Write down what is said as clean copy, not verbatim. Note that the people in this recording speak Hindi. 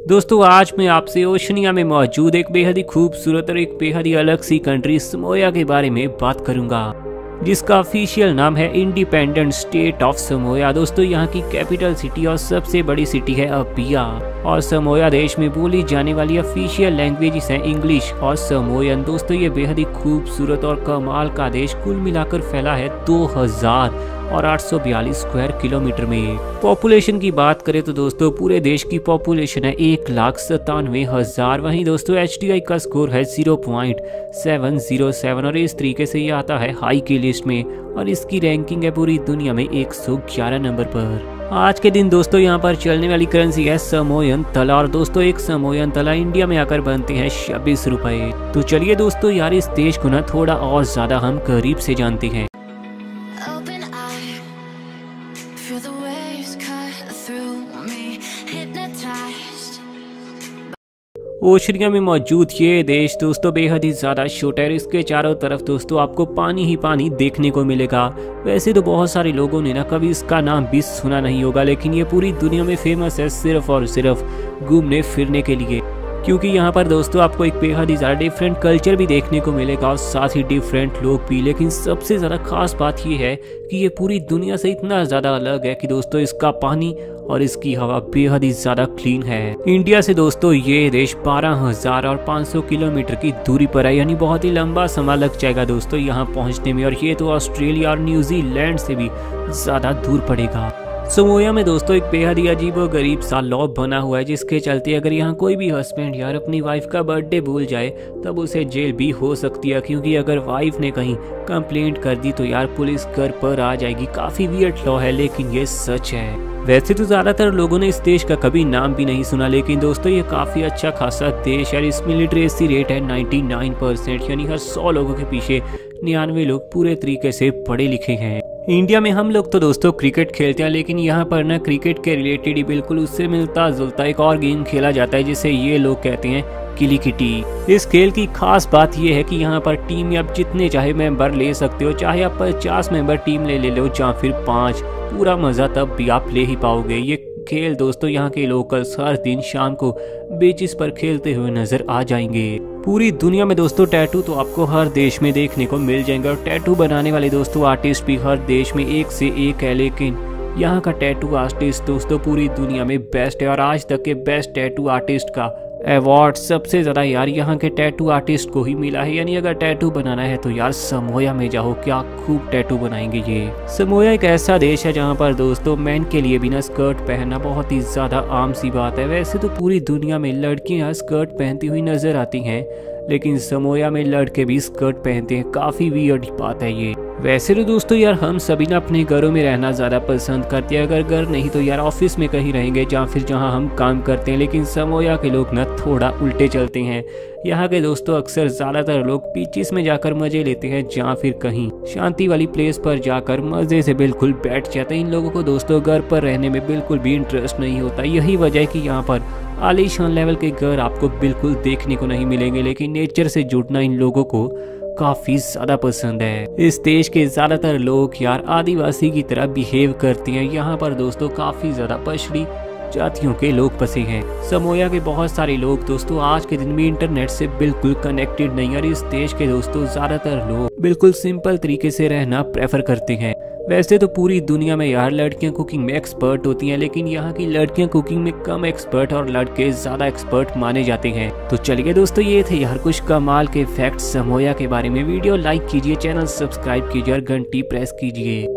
दोस्तों आज मैं आपसे ओशनिया में मौजूद एक बेहद ही खूबसूरत और एक बेहद ही अलग सी कंट्री समोया के बारे में बात करूंगा, जिसका ऑफिशियल नाम है इंडिपेंडेंट स्टेट ऑफ समोया। दोस्तों यहाँ की कैपिटल सिटी और सबसे बड़ी सिटी है अपिया, और समोया देश में बोली जाने वाली ऑफिशियल लैंग्वेजेस हैं इंग्लिश और समोयन। दोस्तों ये बेहद ही खूबसूरत और कमाल का देश कुल मिलाकर फैला है 2842 स्क्वायर किलोमीटर में। पॉपुलेशन की बात करें तो दोस्तों पूरे देश की पॉपुलेशन है 1,97,000। वहीं दोस्तों HDI का स्कोर है 0.707 और इस तरीके से ये आता है हाई की लिस्ट में, और इसकी रैंकिंग है पूरी दुनिया में 111 नंबर पर। आज के दिन दोस्तों यहाँ पर चलने वाली करेंसी है समोयन तला, और दोस्तों एक समोयन तला इंडिया में आकर बनते हैं 26 रुपए। तो चलिए दोस्तों यार इस देश को ना थोड़ा और ज्यादा हम करीब से जानते हैं। ओशनिया में मौजूद ये देश दोस्तों बेहद ही ज़्यादा छोटा है। इसके चारों तरफ दोस्तों आपको पानी ही पानी देखने को मिलेगा। वैसे तो बहुत सारे लोगों ने ना कभी इसका नाम भी सुना नहीं होगा, लेकिन ये पूरी दुनिया में फेमस है सिर्फ और सिर्फ घूमने फिरने के लिए, क्योंकि यहाँ पर दोस्तों आपको एक बेहद ही ज़्यादा डिफरेंट कल्चर भी देखने को मिलेगा और साथ ही डिफरेंट लोग भी। लेकिन सबसे ज़्यादा खास बात ये है कि ये पूरी दुनिया से इतना ज़्यादा अलग है कि दोस्तों इसका पानी और इसकी हवा बेहद ही ज़्यादा क्लीन है। इंडिया से दोस्तों ये देश 12,500 किलोमीटर की दूरी पर है, यानी बहुत ही लंबा समय लग जाएगा दोस्तों यहाँ पहुँचने में, और ये तो ऑस्ट्रेलिया और न्यूजीलैंड से भी ज़्यादा दूर पड़ेगा। समोया में दोस्तों एक बेहद ही अजीब और गरीब सा लॉ बना हुआ है, जिसके चलते अगर यहाँ कोई भी हस्बैंड यार अपनी वाइफ का बर्थडे भूल जाए तब उसे जेल भी हो सकती है, क्योंकि अगर वाइफ ने कहीं कंप्लेंट कर दी तो यार पुलिस घर पर आ जाएगी। काफी वियर्ड लॉ है लेकिन ये सच है। वैसे तो ज्यादातर लोगों ने इस देश का कभी नाम भी नहीं सुना, लेकिन दोस्तों ये काफी अच्छा खासा देश है। इसमें लिटरेसी रेट है 99%, यानी हर 100 लोगों के पीछे 99 लोग पूरे तरीके से पढ़े लिखे हैं। इंडिया में हम लोग तो दोस्तों क्रिकेट खेलते हैं, लेकिन यहाँ पर ना क्रिकेट के रिलेटेड ही बिल्कुल उससे मिलता जुलता एक और गेम खेला जाता है, जिसे ये लोग कहते हैं किलीकिटी। इस खेल की खास बात यह है कि यहाँ पर टीम में आप जितने चाहे मेंबर ले सकते हो, चाहे आप 50 मेंबर टीम ले लो या फिर 5, पूरा मजा तब भी आप ले ही पाओगे। ये खेल दोस्तों यहाँ के लोकल्स हर दिन शाम को बीचेस पर खेलते हुए नजर आ जाएंगे। पूरी दुनिया में दोस्तों टैटू तो आपको हर देश में देखने को मिल जाएंगे, और टैटू बनाने वाले दोस्तों आर्टिस्ट भी हर देश में एक से एक है, लेकिन यहाँ का टैटू आर्टिस्ट दोस्तों पूरी दुनिया में बेस्ट है। और आज तक के बेस्ट टैटू आर्टिस्ट का अवार्ड सबसे ज्यादा यार यहाँ के टैटू आर्टिस्ट को ही मिला है। यानी अगर टैटू बनाना है तो यार समोया में जाओ, क्या खूब टैटू बनाएंगे ये। समोया एक ऐसा देश है जहाँ पर दोस्तों मैन के लिए बिना स्कर्ट पहनना बहुत ही ज्यादा आम सी बात है। वैसे तो पूरी दुनिया में लड़कियां स्कर्ट पहनती हुई नजर आती हैं, लेकिन समोया में लड़के भी स्कर्ट पहनते हैं। काफी वियर्ड बात है ये। वैसे तो दोस्तों यार हम सभी ना अपने घरों में रहना ज़्यादा पसंद करते हैं, अगर घर नहीं तो यार ऑफिस में कहीं रहेंगे या फिर जहां हम काम करते हैं। लेकिन समोया के लोग ना थोड़ा उल्टे चलते हैं। यहाँ के दोस्तों अक्सर ज़्यादातर लोग बीचेस में जाकर मजे लेते हैं, या फिर कहीं शांति वाली प्लेस पर जाकर मज़े से बिल्कुल बैठ जाते हैं। इन लोगों को दोस्तों घर पर रहने में बिल्कुल भी इंटरेस्ट नहीं होता। यही वजह है कि यहाँ पर आलीशान लेवल के घर आपको बिल्कुल देखने को नहीं मिलेंगे, लेकिन नेचर से जुड़ना इन लोगों को काफी ज्यादा पसंद है। इस देश के ज्यादातर लोग यार आदिवासी की तरह बिहेव करते हैं। यहाँ पर दोस्तों काफी ज्यादा पछड़ी जातियों के लोग बसे हैं। समोया के बहुत सारे लोग दोस्तों आज के दिन में इंटरनेट से बिल्कुल कनेक्टेड नहीं, और इस देश के दोस्तों ज्यादातर लोग बिल्कुल सिंपल तरीके से रहना प्रेफर करते हैं। वैसे तो पूरी दुनिया में यार लड़कियां कुकिंग में एक्सपर्ट होती हैं, लेकिन यहाँ की लड़कियां कुकिंग में कम एक्सपर्ट और लड़के ज्यादा एक्सपर्ट माने जाते हैं। तो चलिए दोस्तों ये थे यार कुछ कमाल के फैक्ट्स समोया के बारे में। वीडियो लाइक कीजिए, चैनल सब्सक्राइब कीजिए और घंटी प्रेस कीजिए।